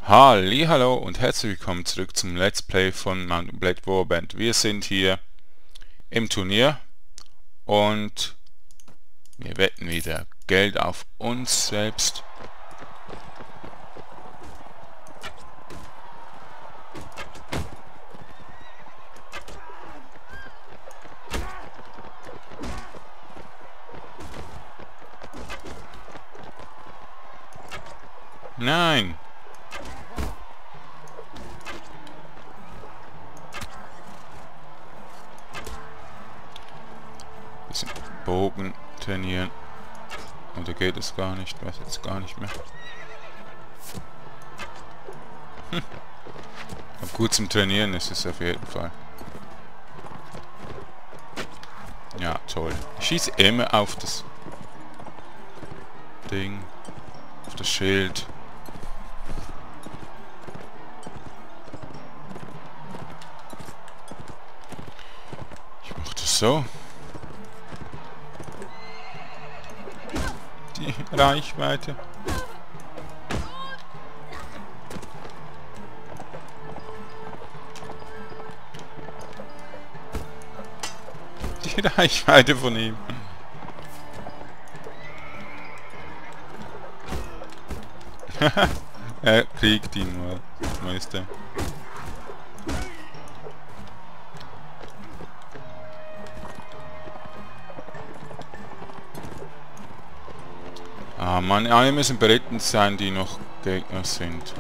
Hallo und herzlich willkommen zurück zum Let's Play von Mount & Blade Warband. Wir sind hier im Turnier und wir wetten wieder Geld auf uns selbst. Nein! Bisschen Bogen trainieren. Oder geht es gar nicht? Weiß jetzt gar nicht mehr. Aber gut zum Trainieren ist es auf jeden Fall. Ja, toll. Ich schieße immer auf das Ding. Auf das Schild. Ich mache das so. Die Reichweite. Die Reichweite von ihm. Er kriegt ihn mal, Meister. Ah Mann, alle müssen beritten sein, die noch Gegner sind.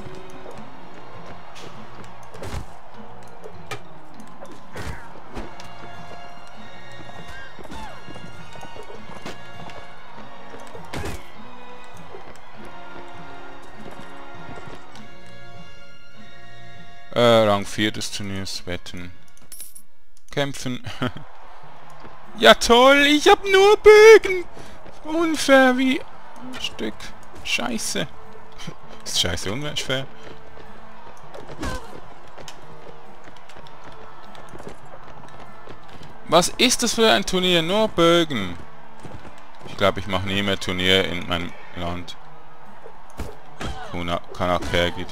Rang 4 des Turniers, wetten. Kämpfen. Ja toll, ich hab nur Bögen! Unfair wie ein Stück Scheiße. Ist Scheiße unfair? Was ist das für ein Turnier? Nur Bögen. Ich glaube, ich mache nie mehr Turnier in meinem Land. Kanak hergeht.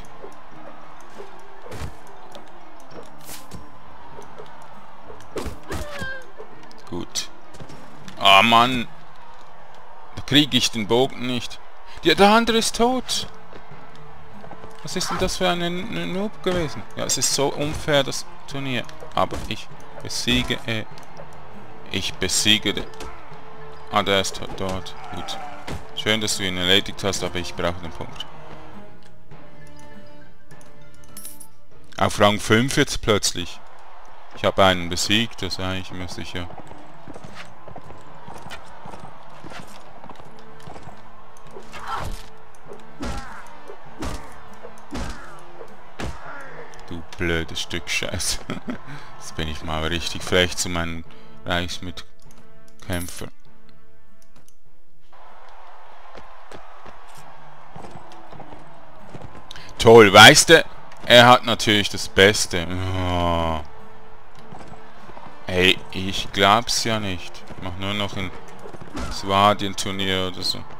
Gut. Ah Mann. Da kriege ich den Bogen nicht. Der andere ist tot. Was ist denn das für ein Noob gewesen? Ja, es ist so unfair, das Turnier. Aber ich besiege... ich besiege den... Ah, der ist dort. Gut. Schön, dass du ihn erledigt hast, aber ich brauche den Punkt. Auf Rang 5 jetzt plötzlich. Ich habe einen besiegt, das ist eigentlich immer sicher. Du blödes Stück Scheiße. Jetzt bin ich mal richtig frech zu meinem Reichsmitkämpfer. Toll, weißt du? Er hat natürlich das Beste. Oh. Ey, ich glaub's ja nicht. Ich mach nur noch ein Swardien-Turnier oder so.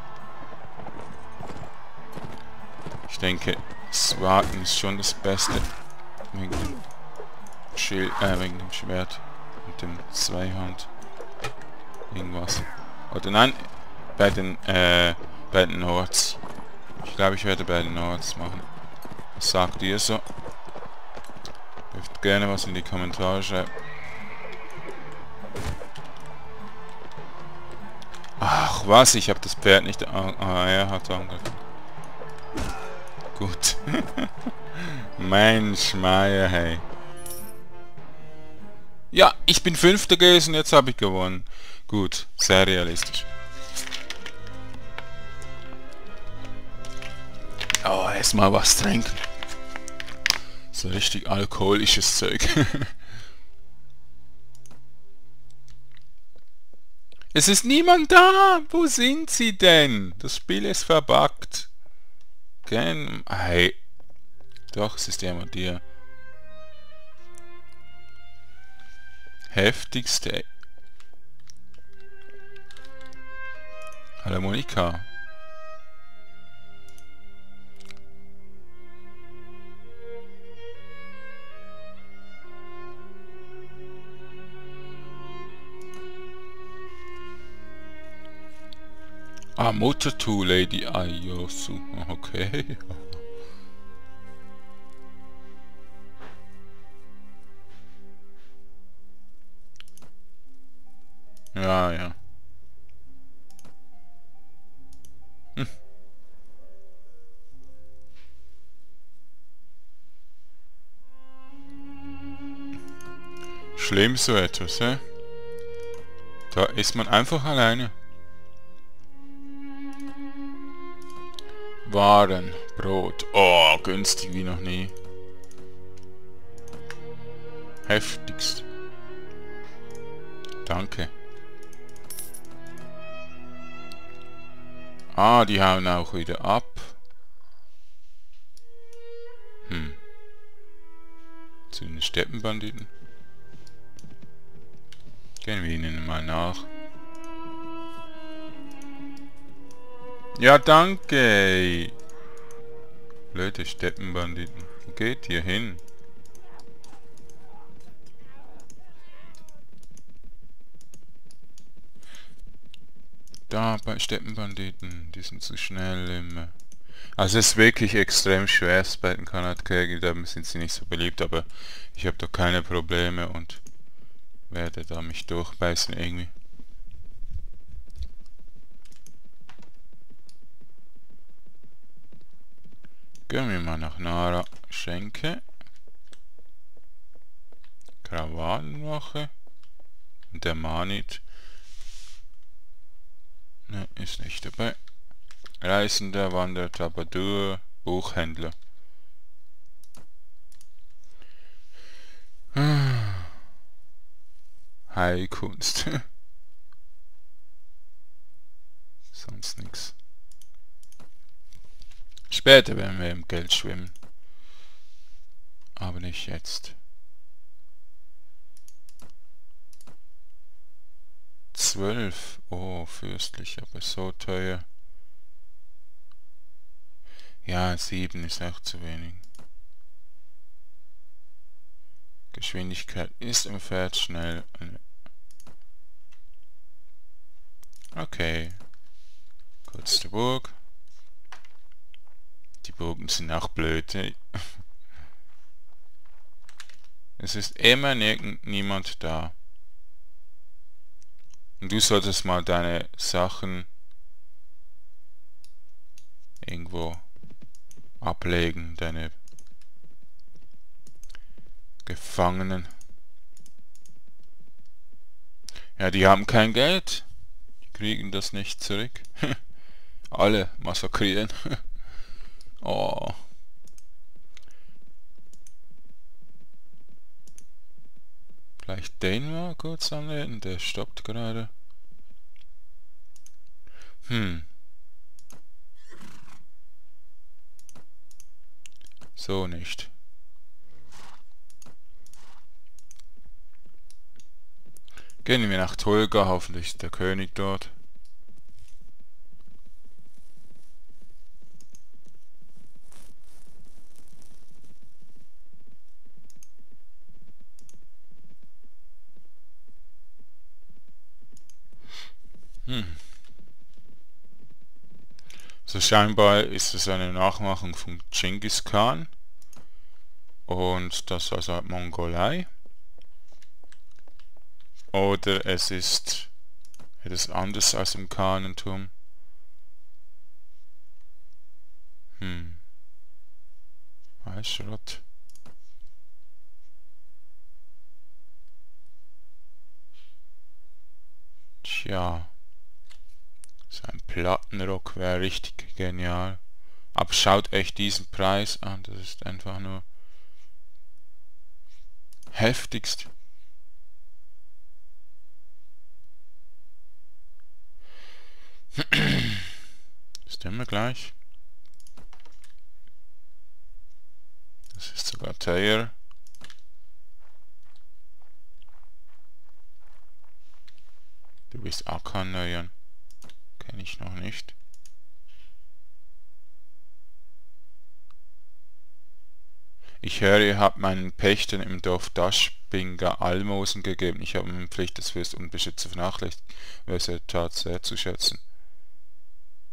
Ich denke, Swardien ist schon das Beste. Wegen dem Schild, wegen dem Schwert und dem Zweihand. Irgendwas. Oder nein, bei den Nords. Ich glaube, ich werde bei den Nords machen. Was sagt ihr so? Dürft gerne was in die Kommentare schreiben. Ach was, ich habe das Pferd nicht... Ah, er hat angegriffen. Gut. Mensch, Meier, hey. Ja, ich bin Fünfter gewesen, jetzt habe ich gewonnen. Gut, sehr realistisch. Oh, erstmal was trinken. So richtig alkoholisches Zeug. Es ist niemand da! Wo sind sie denn? Das Spiel ist verbuggt. Hey. Doch, es ist jemand hier. Heftigste. Hallo Monika. Ah, Mutter to Lady Ayosu. Okay. Ja, ja. Hm. Schlimm so etwas, hä? Da ist man einfach alleine. Waren, Brot. Oh, günstig wie noch nie. Heftigst. Danke. Ah, die hauen auch wieder ab. Zu den Steppenbanditen. Gehen wir ihnen mal nach. Ja, danke. Blöde Steppenbanditen. Wo geht ihr hin? Da bei Steppenbanditen. Die sind zu schnell immer. Also es ist wirklich extrem schwer bei den Kanadkägern. Da sind sie nicht so beliebt, aber ich habe da keine Probleme und werde da mich durchbeißen irgendwie. Gehen wir mal nach Nara Schenke. Krawattenwache. Und der Manit. Ne, ist nicht dabei. Reisender, Wanderer, Trabadur, Buchhändler. Heilkunst. Sonst nichts. Später werden wir im Geld schwimmen. Aber nicht jetzt. 12. Oh, fürstlich, aber so teuer. Ja, 7 ist auch zu wenig. Geschwindigkeit ist im Pferd schnell. Okay. Kurz die Burg. Die Burgen sind auch blöd. Es ist immer niemand da. Und du solltest mal deine Sachen irgendwo ablegen, deine Gefangenen. Ja, die haben kein Geld. Die kriegen das nicht zurück. Alle massakrieren. Oh. Vielleicht den mal kurz anreden, der stoppt gerade. So nicht. Gehen wir nach Tolga, hoffentlich ist der König dort. So scheinbar ist es eine Nachmachung von Genghis Khan und das also Mongolei. Oder es ist etwas anderes als im Khanentum. Schrott. Tja. So ein Plattenrock wäre richtig genial. Aber schaut euch diesen Preis an, das ist einfach nur heftigst. Ist immer gleich. Das ist sogar teuer. Du bist Akan-Neuern. Kenne ich noch nicht. Ich höre, ihr habt meinen Pächtern im Dorf Daschbinga Almosen gegeben. Ich habe meine Pflicht des Fürst und Beschützer vernachlässigt. Wer es tat sehr zu schätzen.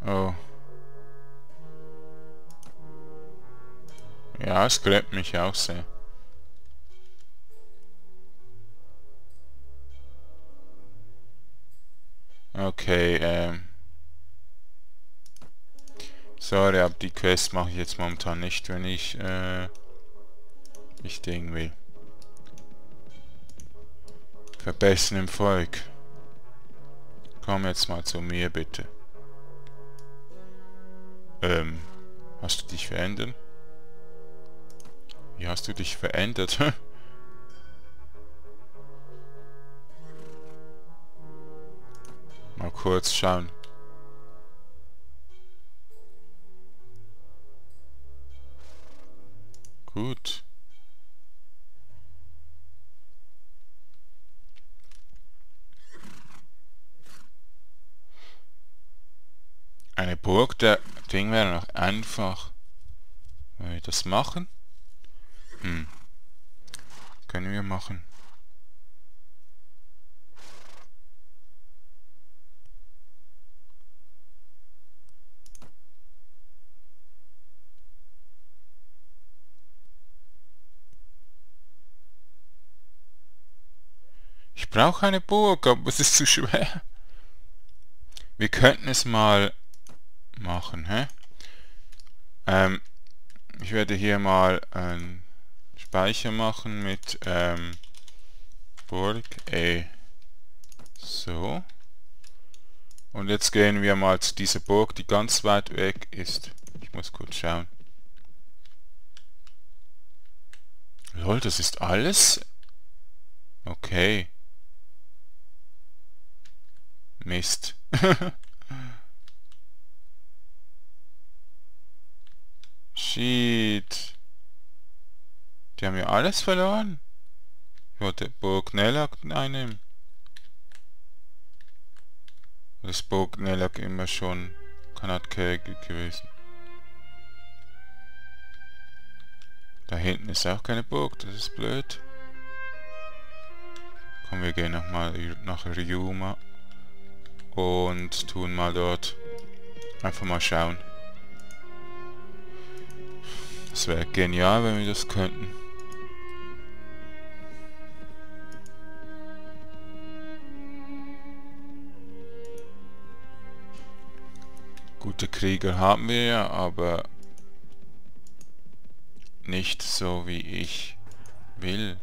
Oh. Ja, es gräbt mich auch sehr. Okay, sorry, aber die Quest mache ich jetzt momentan nicht, wenn ich, nicht Ding will. Verbessern im Volk. Komm jetzt mal zu mir, bitte. Hast du dich verändert? Wie hast du dich verändert? Mal kurz schauen. Gut. Eine Burg, der Ding wäre noch einfach. Wenn wir das machen? Können wir machen. Ich brauche eine Burg, aber es ist zu schwer. Wir könnten es mal machen, hä? Ich werde hier mal einen Speicher machen mit Burg so. Und jetzt gehen wir mal zu dieser Burg, die ganz weit weg ist. Ich muss kurz schauen. Lol, das ist alles? Okay. Mist. Shit. Die haben ja alles verloren. Ich wollte Burg Nellak einnehmen. Das Burg Nellak immer schon Kanadkirche gewesen. Da hinten ist auch keine Burg, das ist blöd. Komm, wir gehen nochmal nach Ryuma und tun mal dort einfach mal schauen. Das wäre genial, wenn wir das könnten. Gute Krieger haben wir ja, aber nicht so wie ich will.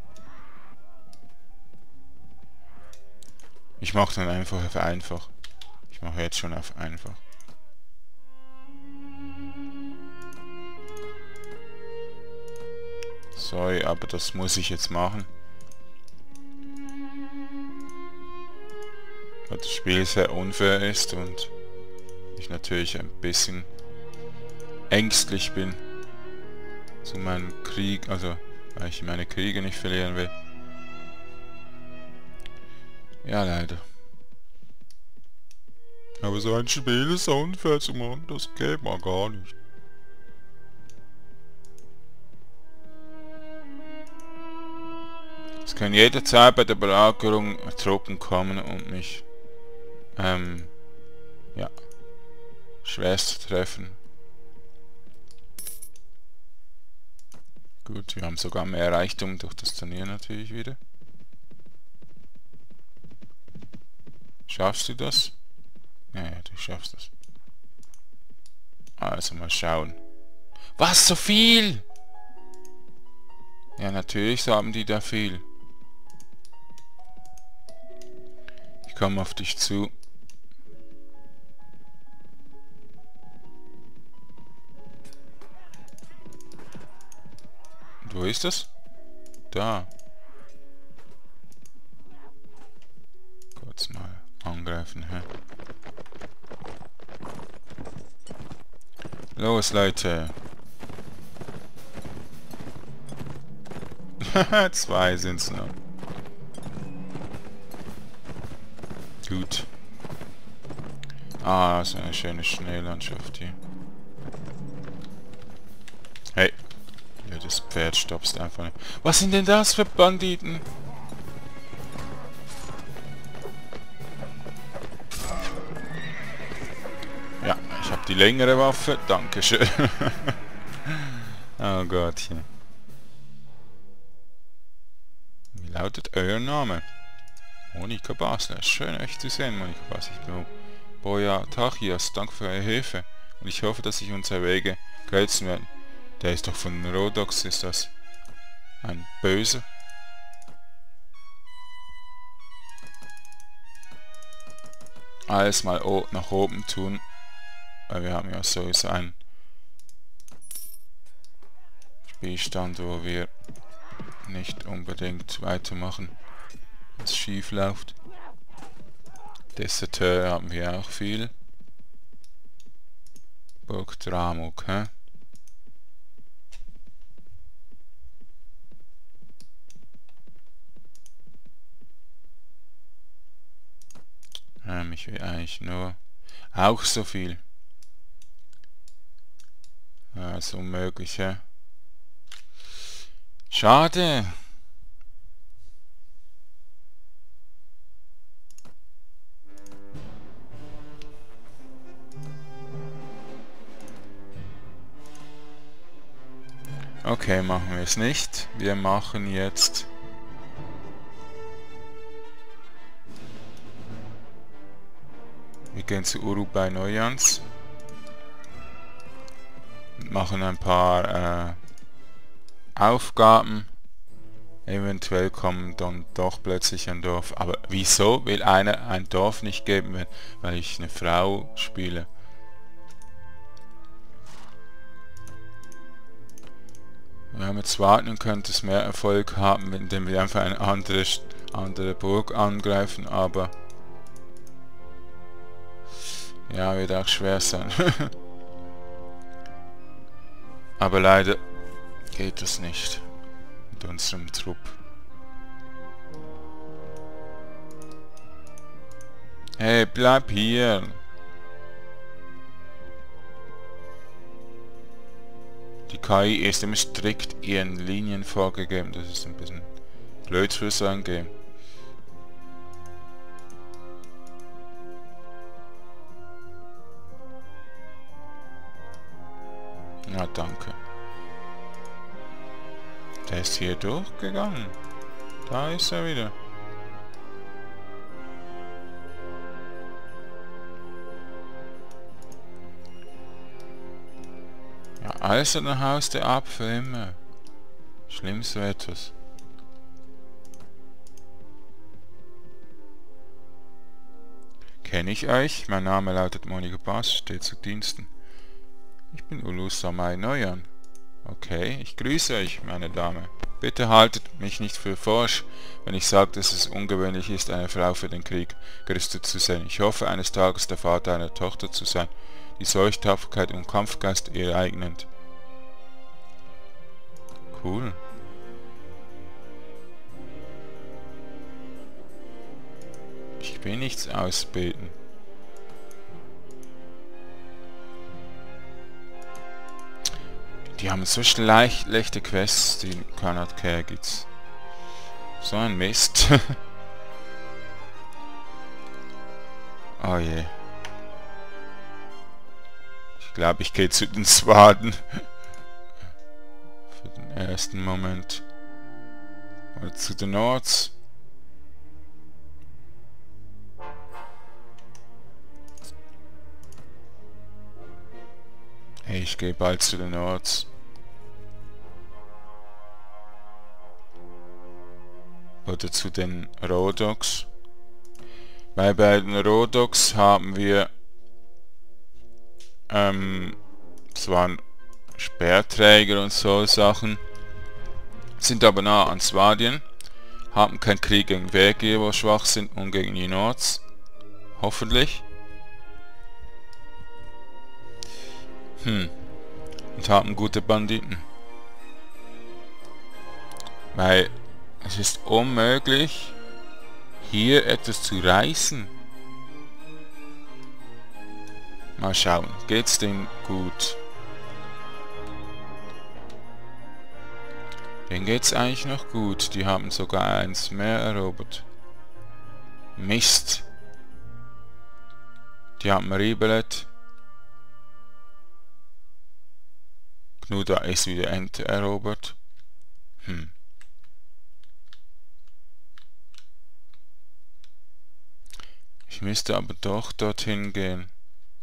Ich mache dann einfach auf einfach. Ich mache jetzt schon auf einfach. Sorry, aber das muss ich jetzt machen. Weil das Spiel sehr unfair ist und ich natürlich ein bisschen ängstlich bin zu meinem Krieg, also weil ich meine Kriege nicht verlieren will. Ja, leider. Aber so ein Spiel ist so unfair zu machen, das geht mal gar nicht. Es können jederzeit bei der Belagerung Truppen kommen und mich, ja, schwerst treffen. Gut, wir haben sogar mehr Reichtum durch das Turnier natürlich wieder. Schaffst du das? Ja, du schaffst das. Also mal schauen. Was, so viel? Ja, natürlich haben die da viel. Ich komme auf dich zu. Und wo ist das? Da. Kurz mal angreifen, hä? Los, Leute. Zwei sind's noch. Gut. Ah, so eine schöne Schneelandschaft hier. Hey. Ja, das Pferd stoppst einfach nicht. Was sind denn das für Banditen? Ja, ich habe die längere Waffe. Dankeschön. Oh Gottchen. Wie lautet euer Name? Monika Basler. Schön euch zu sehen, Monika Basler. Ich bin Boja Tachias. Danke für eure Hilfe. Und ich hoffe, dass sich unsere Wege kreuzen werden. Der ist doch von Rhodox, ist das. Ein Böser. Alles mal nach oben tun. Weil wir haben ja sowieso einen Spielstand, wo wir nicht unbedingt weitermachen, was schief läuft. Deserteur haben wir auch viel. Burg Dramuk, hä? Ich will eigentlich nur auch so viel. Ja, ist unmöglich, hä? Schade. Okay, machen wir es nicht. Wir machen jetzt... Wir gehen zu Urubai Neuans. Und machen ein paar Aufgaben. Eventuell kommt dann doch plötzlich ein Dorf. Aber wieso will einer ein Dorf nicht geben, weil ich eine Frau spiele? Wenn wir jetzt warten, könnte es mehr Erfolg haben, indem wir einfach eine andere Burg angreifen, aber... Ja, wird auch schwer sein. Aber leider geht das nicht mit unserem Trupp. Hey, bleib hier! Die KI ist immer strikt ihren Linien vorgegeben. Das ist ein bisschen blöd für so ein Game. Na, danke. Der ist hier durchgegangen. Da ist er wieder. Ja, also dann haust du ab für immer. Schlimm so etwas. Kenne ich euch? Mein Name lautet Monika Bass, steht zu Diensten. Ich bin Ulusamai Neuan. Okay, ich grüße euch, meine Dame. Bitte haltet mich nicht für forsch, wenn ich sage, dass es ungewöhnlich ist, eine Frau für den Krieg gerüstet zu sein. Ich hoffe, eines Tages der Vater einer Tochter zu sein, die solch Tapferkeit und Kampfgeist ihr eignend. Cool. Ich will nichts ausbeten. Die haben so schlechte Quests, die Kanat Kergits. So ein Mist. Oh je. Ich glaube, ich gehe zu den Swaden. Für den ersten Moment. Oder zu den Nords. Hey, ich gehe bald zu den Nords. Oder zu den Rhodoks. Weil bei den Rhodoks haben wir es waren Speerträger und so Sachen, sind aber nah an Swadien, haben keinen Krieg gegen Vergir, wo schwach sind, und gegen die Nords. Hoffentlich. Und haben gute Banditen. Weil es ist unmöglich, hier etwas zu reißen. Mal schauen, geht's denen gut? Denen geht's eigentlich noch gut. Die haben sogar eins mehr erobert. Mist. Die haben Ribelet. Gnuda ist wieder enterobert. Ich müsste aber doch dorthin gehen.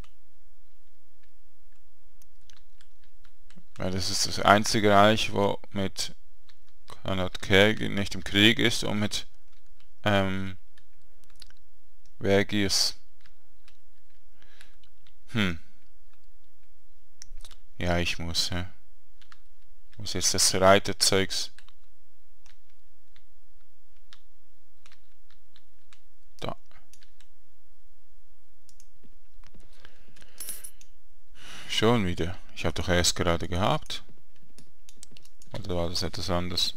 Weil das ist das einzige Reich, wo mit Kanat-Kerg nicht im Krieg ist und mit Vergis. Ja, ich muss, ja. Muss jetzt das Reiterzeugs. Da. Schon wieder. Ich habe doch erst gerade gehabt. Oder war das etwas anderes?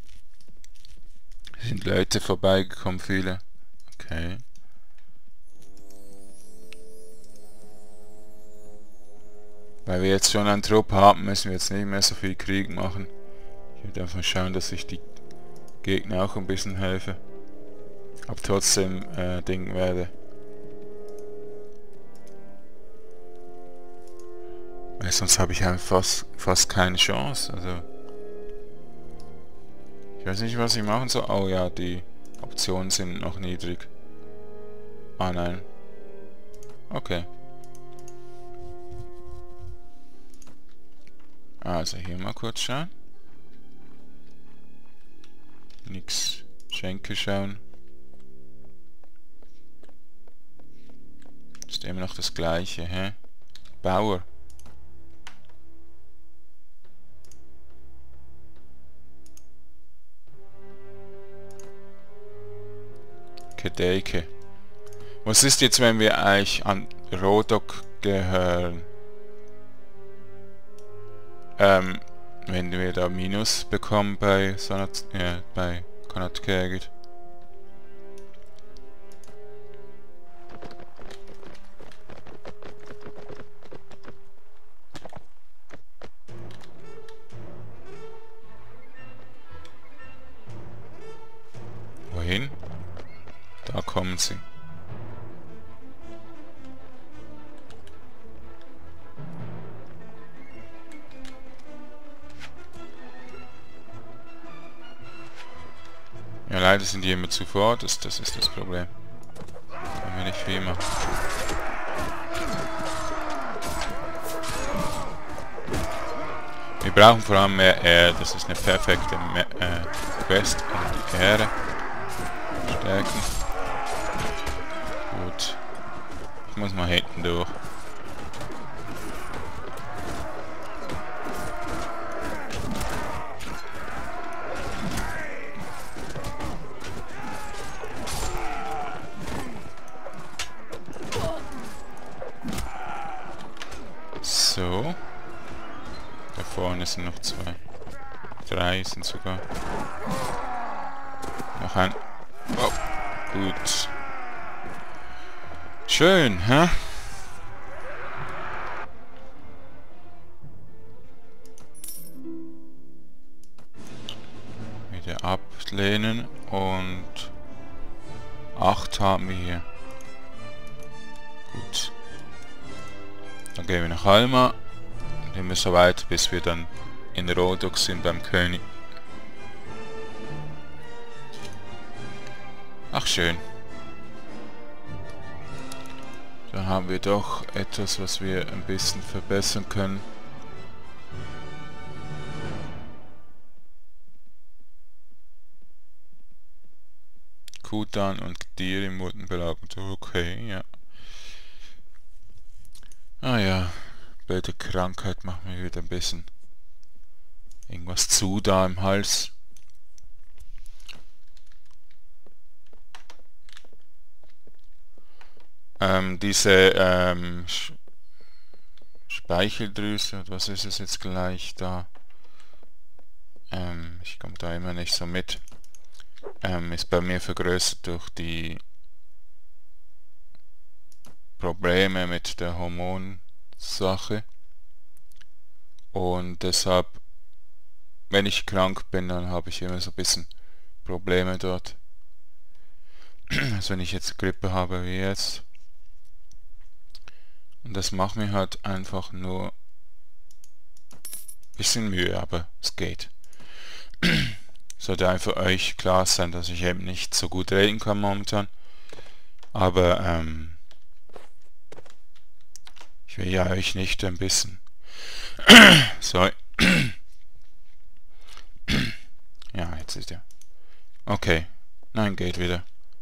Es sind Leute vorbeigekommen, viele. Okay. Weil wir jetzt schon einen Trupp haben, müssen wir jetzt nicht mehr so viel Krieg machen. Ich werde einfach schauen, dass ich die Gegner auch ein bisschen helfe. Aber trotzdem Ding werde. Weil sonst habe ich einfach fast keine Chance. Also ich weiß nicht, was ich machen soll. Oh ja, die Optionen sind noch niedrig. Ah nein. Okay. Also hier mal kurz schauen. Nix. Schenke schauen. Ist immer noch das gleiche, hä? Bauer. Kedeike. Was ist jetzt, wenn wir eigentlich an Rodok gehören? Wenn wir da Minus bekommen bei bei Kanat-Kerg. Wohin? Da kommen sie. Ja, leider sind die immer zuvor, das ist das Problem. Können wir nicht viel machen. Wir brauchen vor allem mehr Air, das ist eine perfekte Quest, um die Ehre stärken. Gut. Ich muss mal hinten durch. So. Da vorne sind noch zwei. 3 sind sogar. Noch ein. Oh. Gut. Schön, hä? Wieder ablehnen und 8 haben wir hier. Gut. Dann gehen wir nach Halma. Dann gehen wir so weit, bis wir dann in Rodok sind beim König. Ach schön. Da haben wir doch etwas, was wir ein bisschen verbessern können. Kutan und Gdirim wurden belagert. Okay, ja. Ah ja, blöde Krankheit macht mir wieder ein bisschen irgendwas zu da im Hals. Diese Speicheldrüse, was ist es jetzt gleich da? Ich komme da immer nicht so mit. Ist bei mir vergrößert durch die Probleme mit der Hormonsache. Und deshalb, wenn ich krank bin, dann habe ich immer so ein bisschen Probleme dort. Also wenn ich jetzt Grippe habe wie jetzt. Und das macht mir halt einfach nur Bisschen Mühe, aber es geht. Sollte einfach euch klar sein, dass ich eben nicht so gut reden kann momentan. Aber ich will ja euch nicht ein bisschen... Sorry. Ja, jetzt ist er. Okay. Nein, geht wieder.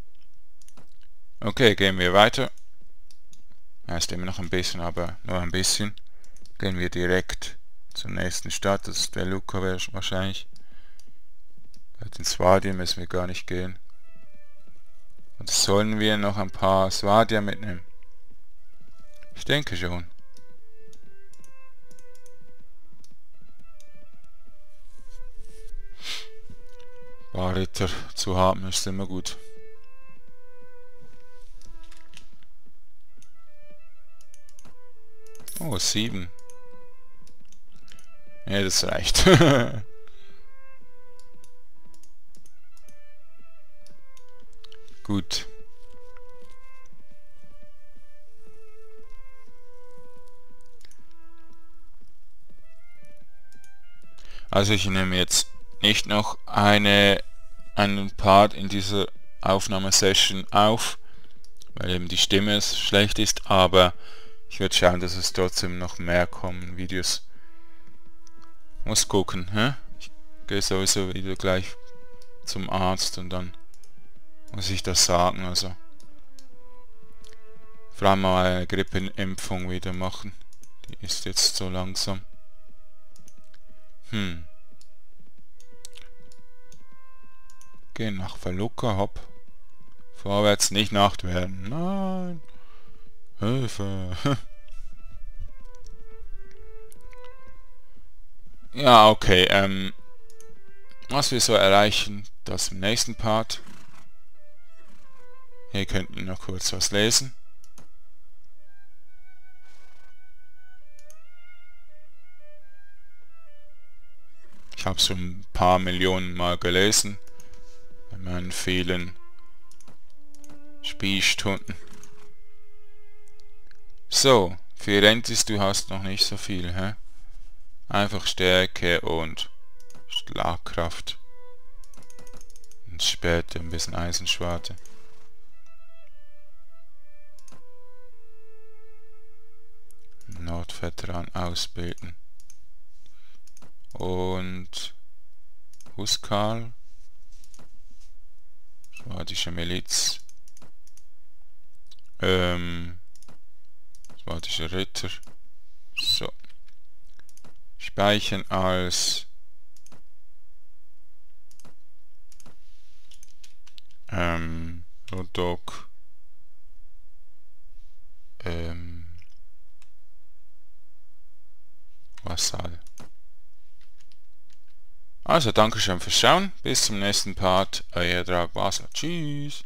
Okay, gehen wir weiter. Er ist immer noch ein bisschen, aber nur ein bisschen. Gehen wir direkt zur nächsten Stadt. Das ist der Luca wahrscheinlich. Bei den Swadia müssen wir gar nicht gehen. Und sollen wir noch ein paar Swadia mitnehmen? Ich denke schon. Ein paar Ritter zu haben ist immer gut. Oh, 7. Ja, das reicht. Gut. Also ich nehme jetzt nicht noch einen Part in dieser Aufnahmesession auf, weil eben die Stimme schlecht ist, aber ich werde schauen, dass es trotzdem noch mehr kommen, Videos. Muss gucken, hä? Ich gehe sowieso wieder gleich zum Arzt und dann muss ich das sagen, also vor allem mal eine Grippenimpfung wieder machen. Die ist jetzt so langsam. Gehen nach Verlucca, hopp. Vorwärts, nicht Nacht werden. Nein. Hilfe. Ja, okay, was wir so erreichen, das im nächsten Part. Hier könnt ihr noch kurz was lesen. Ich habe es schon ein paar Millionen Mal gelesen. Bei meinen vielen Spielstunden. So, Fiorentis, du hast noch nicht so viel, hä? Einfach Stärke und Schlagkraft. Und später ein bisschen Eisenschwarte. Nordveteran ausbilden. Und Huskal. Schwadische Miliz. Schwadische Ritter. So. Speichern als Rodok Vassal. Also, danke schön fürs Schauen. Bis zum nächsten Part. Euer Drag Basler. Tschüss.